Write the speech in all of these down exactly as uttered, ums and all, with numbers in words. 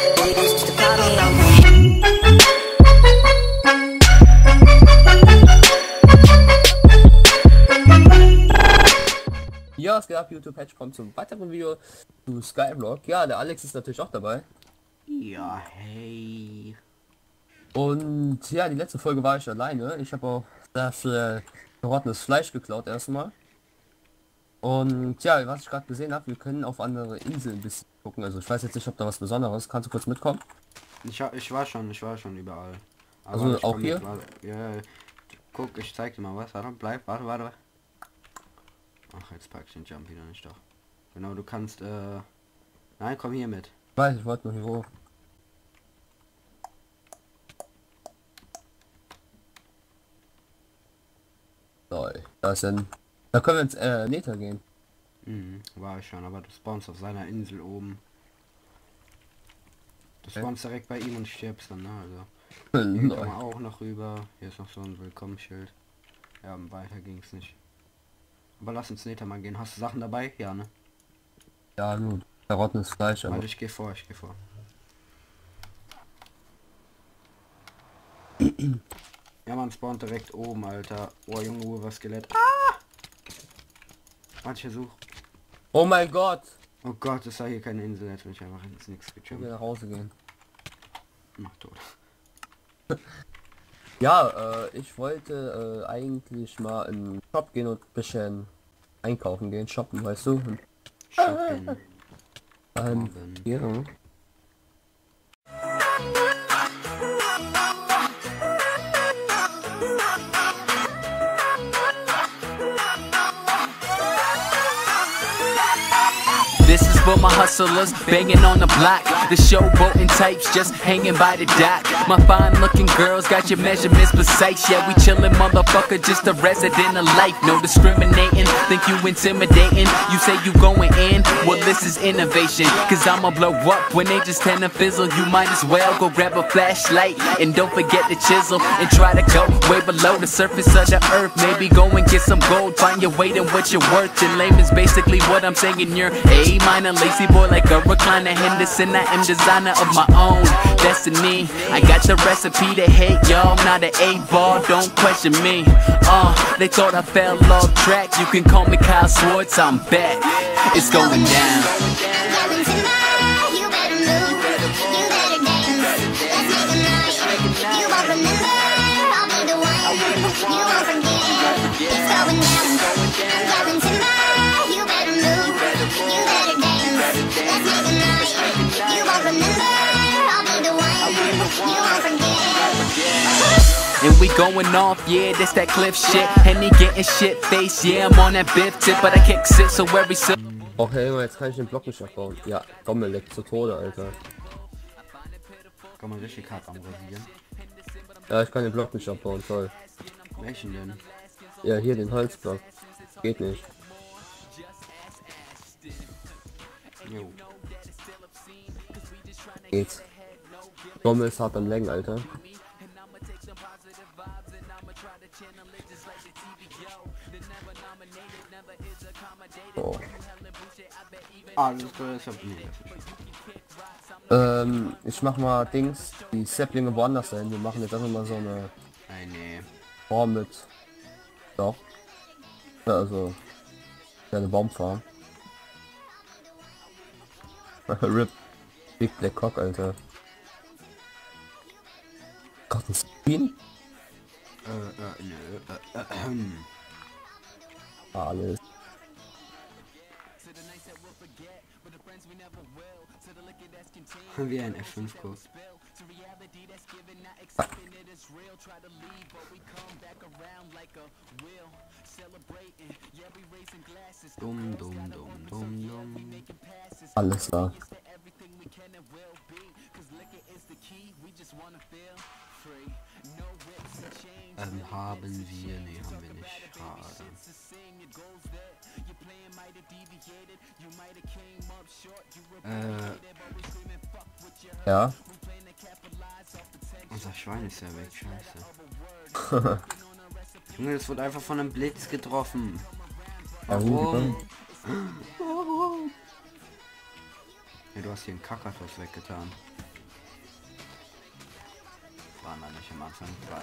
Ja, es geht ab, YouTube Patch kommt zum weiteren Video zu Skyblock. Ja, der Alex ist natürlich auch dabei. Ja, hey. Und ja, die letzte Folge war ich alleine. Ich habe auch sehr viel verrottenes Fleisch geklaut erstmal. Und ja, was ich gerade gesehen habe, wir können auf andere Inseln ein bisschen gucken. Also ich weiß jetzt nicht, ob da was Besonderes. Kannst du kurz mitkommen? Ich, ich war schon, ich war schon überall. Aber also auch hier? Mit, ja, guck, ich zeig dir mal was. Warte, bleib, warte, warte. Ach, jetzt pack ich den Jump wieder nicht doch. Genau, du kannst, äh... Nein, komm hier mit. Ich weiß, ich wollte nur hier hoch. So, da ist ein... Da können wir ins äh, Nether gehen. Mhm, war ich schon, aber du spawnst auf seiner Insel oben. Du spawnst okay. direkt bei ihm und stirbst dann, ne? Also. Hier kann man auch noch rüber. Hier ist noch so ein Willkommensschild. Ja, weiter ging es nicht. Aber lass uns Nether mal gehen. Hast du Sachen dabei? Ja, ne? Ja, nur verrottenes Fleisch. Aber ich gehe vor, ich gehe vor. Ja, man spawnt direkt oben, Alter. Oh, Junge, Uhr, Skelett. Ah! Warte, ich versuch. Oh mein Gott! Oh Gott, das sei hier keine Insel. Jetzt bin ich einfach ins Nix gejumpt. Nach Hause gehen. Mach tot. Ja, äh, ich wollte äh, eigentlich mal in den Shop gehen und ein bisschen einkaufen gehen, shoppen, weißt du? Und shoppen. Ähm, ja. This is for my hustlers banging on the block. The showboating types just hanging by the dock. My fine looking girls got your measurements precise. Yeah, we chillin', motherfucker, just a resident of life. No discriminating, think you intimidating. You say you going in, well this is innovation. Cause I'ma blow up when they just tend to fizzle. You might as well go grab a flashlight. And don't forget the chisel and try to go way below the surface of the earth. Maybe go and get some gold, find your weight and what you're worth. And lame is basically what I'm saying, you're A minor, lazy boy like a recliner Henderson. I am designer of my own destiny. I got the recipe to hate y'all. I'm not an A-ball, don't question me. Uh, they thought I fell off track. You can call me Kyle Swartz, I'm back. It's going down. And we going off, yeah, that's that cliff shit. Henny getting shit face, yeah, I'm on that biff tip, but I kick sit, so every sip. Okay, jetzt kann ich den Block nicht abbauen. Ja, komm, mir leckt zu Tode, Alter. Kann man richtig hart am Rasieren. Ja, ich kann den Block nicht abbauen, toll. Welchen denn? Ja, hier den Holzblock. Geht nicht. Jo. Geht's. Gommel ist hart am Längen, Alter. Oh. Alles klar, ich hab Ähm, ich mach mal Dings, die Säpplinge woanders hin. Wir machen jetzt einfach mal so eine eine Form mit. Doch. Ja, also eine Baumfarm. Rip. Big Black Cock, Alter. Gott, ein Spin? Äh, äh, nö, äh, äh, äh. Alles. Wie ein F fünf Code. Dumm, dumm, dumm, dumm, dumm. Alles da. Ähm, haben wir, nee, haben wir nicht. Schade. Äh, ja. Unser Schwein ist ja weg, scheiße. Junge, das wurde einfach von einem Blitz getroffen. Warum? Ja, du hast hier einen Kakatos weggetan. waren wir nicht am Anfang bei.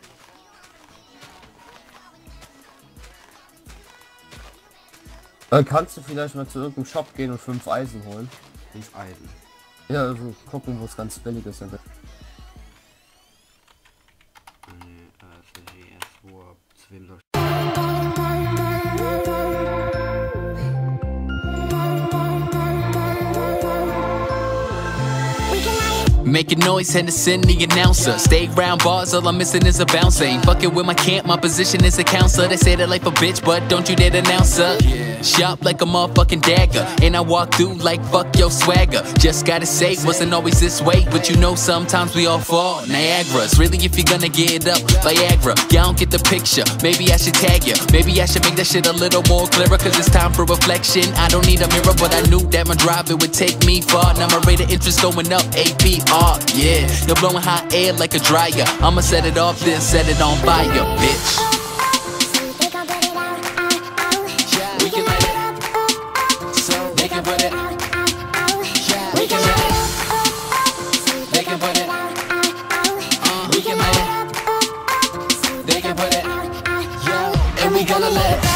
Dann kannst du vielleicht mal zu irgendeinem Shop gehen und fünf Eisen holen. Fünf Eisen. Ja, also gucken, wo es ganz billig ist. Nee, also G S, wo zu wem soll Making noise, Henderson, the announcer. Stay round bars, all I'm missing is a bouncer. Ain't fucking with my camp, my position is a counselor. They say that life a bitch, but don't you dare announce her. Sharp like a motherfucking dagger, and I walk through like fuck your swagger. Just gotta say, wasn't always this way, but you know sometimes we all fall. Niagara's really if you're gonna get up, Viagra. Y'all don't get the picture, maybe I should tag you. Maybe I should make that shit a little more clearer, cause it's time for reflection. I don't need a mirror, but I knew that my drive, it would take me far. Now my rate of interest going up, A P R. Yeah, you're blowing hot air like a dryer. I'ma set it off, then set it on fire, bitch. We can let it. So they can put it. We can let it. They can put it. Uh, we can let it. They can put it. Yeah, and we gonna let it.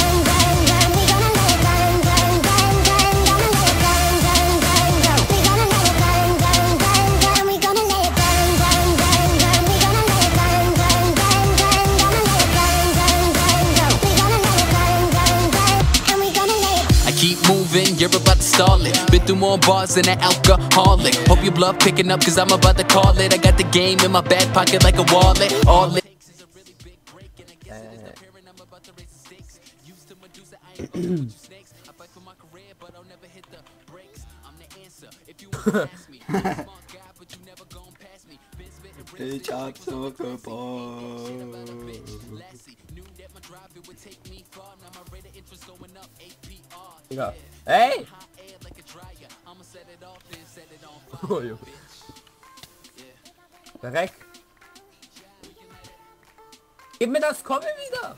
You're about to stall it. Been through more bars than an alcoholic. Hope your bluff picking up, cause I'm about to call it. I got the game in my back pocket like a wallet. All it Ich hab so gebraucht. Ja. Hey! Oh, Junge. Direkt. Gib mir das Komme wieder!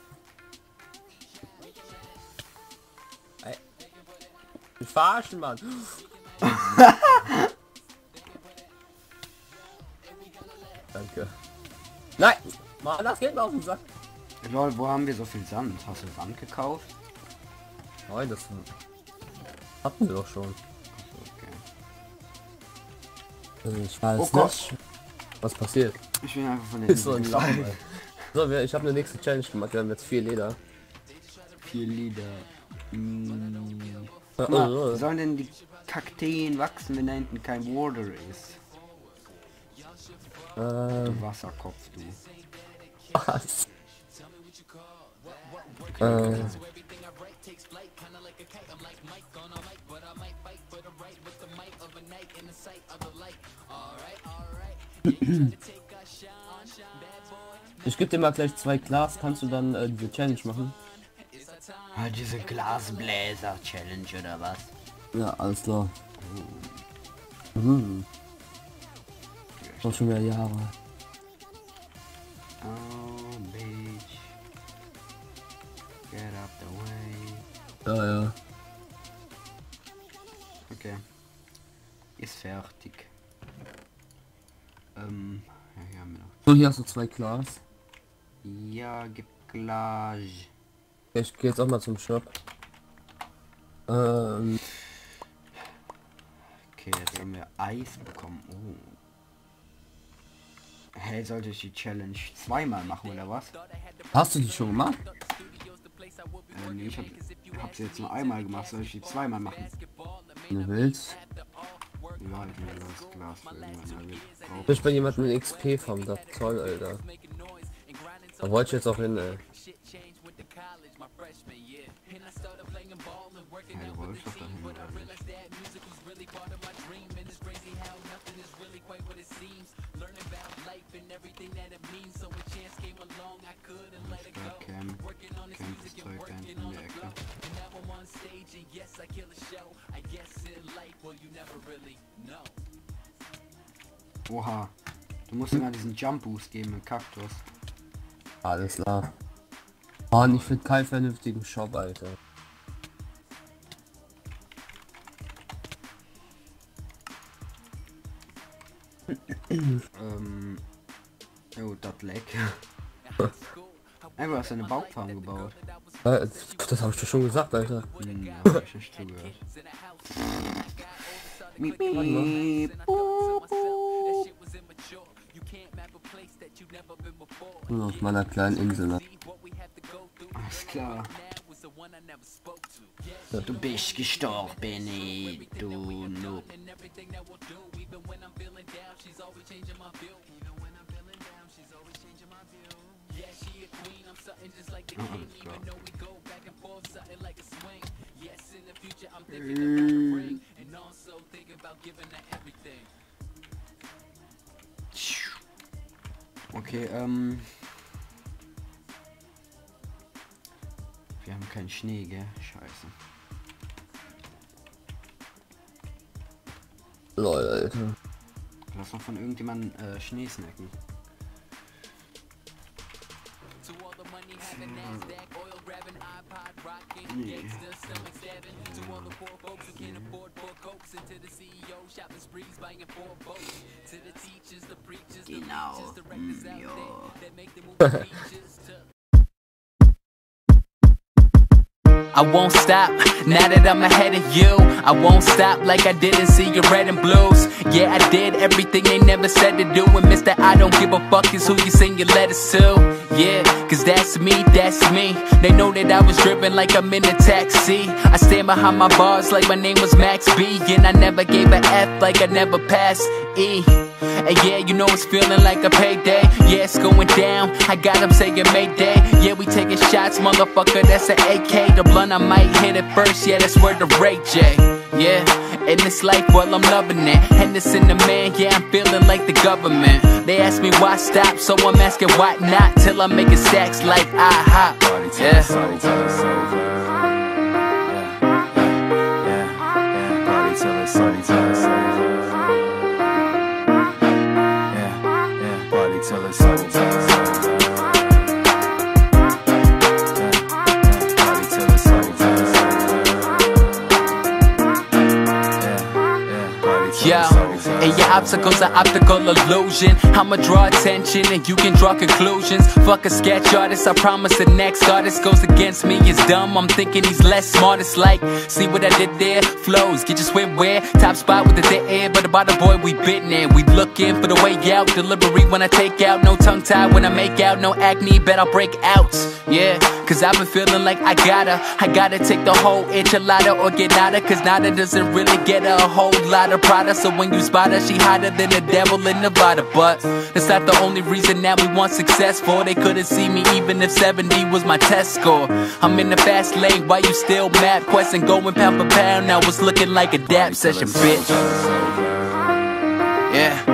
Ey. Ich verarschen, Mann. Danke. Nein! Mann, das geht mir auf den Sack. Lol, wo haben wir so viel Sand? Hast du Sand gekauft? Nein, das hatten wir doch schon. Okay. Also ich weiß Oh Gott. nicht, was passiert. Ich bin einfach von den Ist so ein Lachen, ey. So, wir, ich habe eine nächste Challenge gemacht. Wir haben jetzt vier Leder. Vier Lieder. Mm. Äh, Guck mal, äh, wie sollen denn die Kakteen wachsen, wenn da hinten kein Water ist? äh, Du Wasserkopf, du. was? Äh, ich gebe dir mal gleich zwei Glas, kannst du dann äh, diese Challenge machen? Ah, diese Glasbläser-Challenge oder was? Ja, alles klar. Mhm. Schon schon wieder Jahre. Oh, bitch. Get up the way. Ja, ja. Okay. Ist fertig. Ähm, ja, hier haben wir noch. So, hier hast du zwei Glas. Ja, gib Glas. Ich gehe jetzt auch mal zum Shop. Ähm, Okay, jetzt haben wir Eis bekommen. Oh. Hey, sollte ich die Challenge zweimal machen oder was? hast du die schon gemacht? Äh, nee, ich hab, hab sie jetzt nur einmal gemacht. Soll ich die zweimal machen? Wenn du willst. Ja, ich nehme das Glas für irgendwann. Also, Ich bin jemand mit X P vom das toll, Alter. Da wollte ich jetzt auch hin, ey. ja, du wolltest doch dahin, oder nicht? Camp, Camp ist Zeug da hinten in der Ecke. Oha, du musst immer diesen Jump Boost geben mit Kaktus. Alles klar. Mann, ich finde keinen vernünftigen Shop, Alter. ähm, Oh, das leck. Einfach hast du eine Baumfarm gebaut. Äh, Das habe ich dir schon gesagt, Alter. Hm, ja, hab ich nicht zugehört. Miep, miep. Boop, boop. Nur auf meiner kleinen Insel. Ne? Alles klar. Du bist gestorben, ey, du Noob. Okay, ähm... wir haben keinen Schnee, gell? Scheiße. Lol, Alter. Lass noch von irgendjemandem äh, Schnee snacken. Nee. Genau. Mm, ja. I won't stop, now that I'm ahead of you. I won't stop like I didn't see your red and blues. Yeah, I did everything they never said to do. And mister I don't give a fuck is who you send your letters to. Yeah, cause that's me, that's me. They know that I was driven like I'm in a taxi. I stand behind my bars like my name was Max B. And I never gave a F like I never passed E. And yeah, you know it's feeling like a payday. Yeah, it's going down, I got them saying Mayday. Yeah, we taking shots, motherfucker, that's an A K. The blunt, I might hit it first, yeah, that's where the Ray J. Yeah, in this life, well, I'm loving it. Henderson the man, yeah, I'm feeling like the government. They ask me why stop, so I'm asking why not. Till I'm making stacks like I hop. Yeah. Yo, and your obstacles are optical illusion. I'ma draw attention and you can draw conclusions. Fuck a sketch artist, I promise the next artist goes against me is dumb. I'm thinking he's less smart, it's like, see what I did there? Flows, get your swimwear, top spot with the dead air. But about the boy, we bitten there. We looking for the way out, delivery when I take out. No tongue tie when I make out, no acne, bet I'll break out. Yeah, cause I've been feeling like I gotta I gotta take the whole enchilada or get nada. Cause nada doesn't really get a whole lot of Prada. So when you spot her, she hotter than the devil in Nevada. But that's not the only reason that we want success for. They couldn't see me even if seventy was my test score. I'm in the fast lane, why you still mad? Questing going pound for pound, now it's looking like a dap session, bitch. Yeah.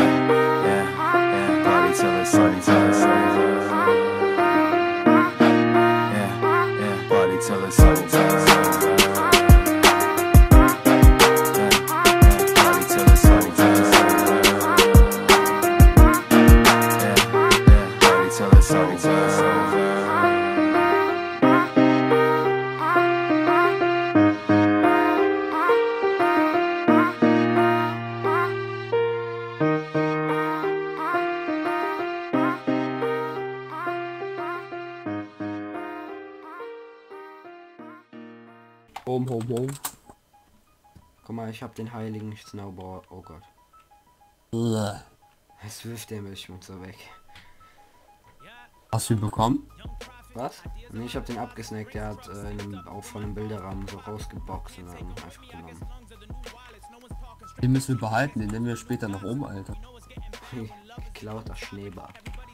Home, home, home. Guck mal, ich hab den heiligen Snowboard. Oh Gott. Bäh. Es wirft der Milchschmutzer weg. Hast du ihn bekommen? Was? Nee, ich hab den abgesnackt. Der hat äh, in einem, auch von einem Bilderrahmen so rausgeboxt und dann einfach genommen. Den müssen wir behalten, den nehmen wir später noch um, Alter. Geklauter Schneeball.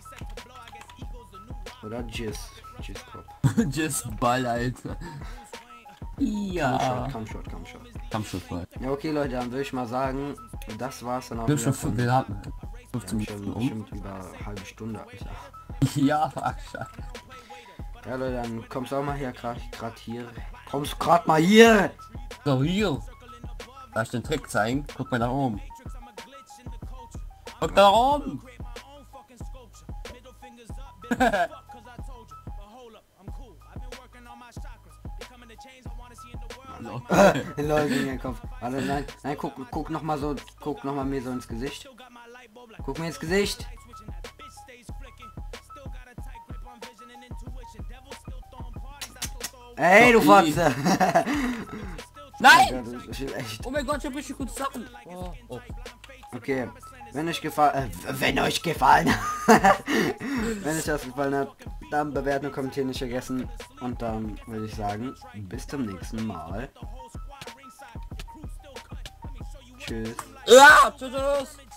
Oder Jizz. Jizz-Kopf. Just Ball, Alter. Ja. Komm schon, komm schon. Komm schon voll. Ja, okay, Leute, dann würde ich mal sagen, das war's dann auch Wir wieder haben von... schon, wir haben Wir fünfzehn haben schon Minuten um. bestimmt über eine halbe Stunde, Alter. Ja, ach, scheiße. Ja, Leute, dann kommst auch mal hier, grad, grad hier. Kommst grad mal hier! So, hier. Darf ich den Trick zeigen? Guck mal nach oben. Guck da oben! Leute in den Kopf. Warte, nein, nein, guck, guck noch mal so, guck noch mal mir so ins Gesicht. Guck mir ins Gesicht. Ey, du Oh, Fotze! Nein! Das ist echt. Oh mein Gott, ich hab richtig gute Sachen. Oh, oh. Okay, wenn euch gefallen, äh, wenn euch gefallen, wenn euch das gefallen hat, dann bewerten und kommentieren nicht vergessen. Und dann würde ich sagen, bis zum nächsten Mal. Tschüss. Ja, tschüss.